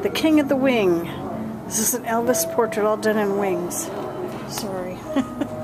The King of the Wing. This is an Elvis portrait all done in wings. Sorry.